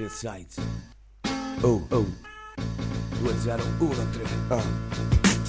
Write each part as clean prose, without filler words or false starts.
Real Sides. Oh, 2013.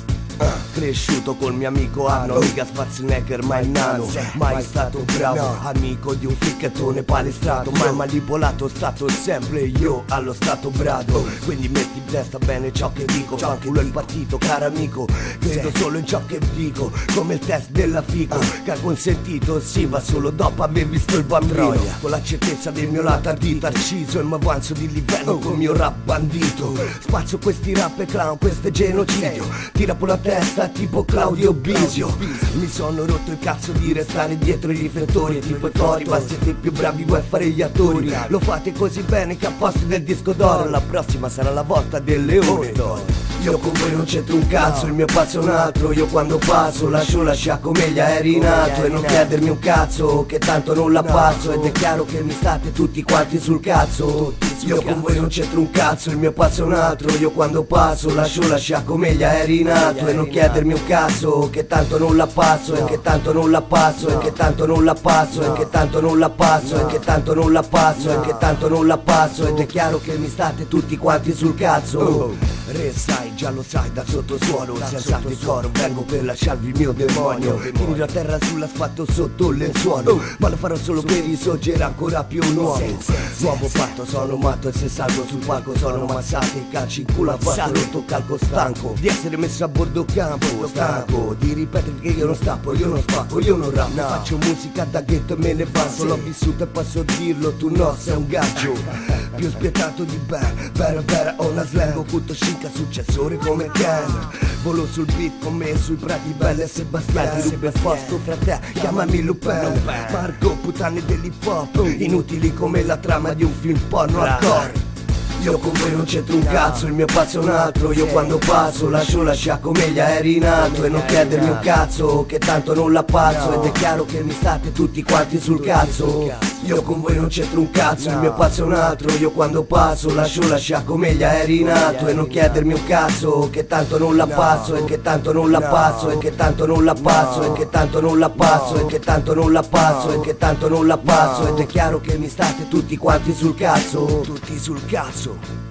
Cresciuto col mio amico Arno, mica Schwarzenegger ma il nano. Mai stato bravo, amico di un ficchettone palestrato. Mai manipolato, stato sempre io allo stato brado. Quindi metti in testa bene ciò che dico. Fanculo il partito, caro amico, credo solo in ciò che dico. Come il test della fico, che ha consentito, sì, ma solo dopo aver visto il bambino. Con la certezza del mio lato ardito, arciso e mi avanzo di livello col mio rap bandito. Spazio questi rap e clown, questo è genocidio. Tira per la testa tipo Claudio Bisio. Mi sono rotto il cazzo di restare dietro i riflettori. Tipo i tori, ma siete più bravi voi a fare gli attori. Lo fate così bene che a posto del disco d'oro la prossima sarà la volta del leone d'oro. Io con voi non c'entro un cazzo, il mio passo è un altro. Io quando passo lascio la sciacomeglia, eri nato. E non chiedermi un cazzo, che tanto non la passo. Ed è chiaro che mi state tutti quanti sul cazzo. Io con voi non c'entro un cazzo, il mio passo è un altro. Io quando passo lascio la sciacomeglia, eri nato. E non chiedermi un cazzo, che tanto non la passo. E che tanto non la passo, e che tanto non la passo. E che tanto non la passo, e che tanto non la passo. E che tanto non la passo. Ed è chiaro che mi state tutti quanti sul cazzo. Re sai, già lo sai, dal sottosuolo, senza decoro, vengo per lasciarvi il mio demonio. Finirò a terra sull'asfalto sotto il lenzuolo, ma lo farò solo per risorgere ancora più nuovo. Nuovo fatto, sono matto e se salgo sul palco sono ammazzato e calci in culo a fatto rotto calco stanco di essere messo a bordo campo, stanco di ripetere che io non stappo, io non spacco, io non rap, faccio musica da ghetto e me ne vanto. L'ho vissuto e posso dirlo, tu no, sei un gaggio più spietato di Bear, ho una slang occulto chic, successore come Ken. Volo sul beat con me sui prati Belle e Sebastiano. Ti rubo posto fra te, chiamami Lupin. Marco, puttane dell'hip hop, inutili come la trama di un film porno hardcore. Io con voi non c'entro un cazzo, il mio passo è un altro. Io quando passo lascio la sciacomeglia, eri nato. E non chiedermi un cazzo, che tanto non la passo. Ed è chiaro che mi state tutti quanti sul cazzo. Io con voi non c'entro un cazzo, il mio passo è un altro. Io quando passo lascio la sciacomeglia, eri nato. E non chiedermi un cazzo, che tanto non la passo. E che tanto non la passo, e che tanto non la passo. E che tanto non la passo, e che tanto non la passo. E che tanto non la passo. Ed è chiaro che mi state tutti quanti sul cazzo. Tutti sul cazzo.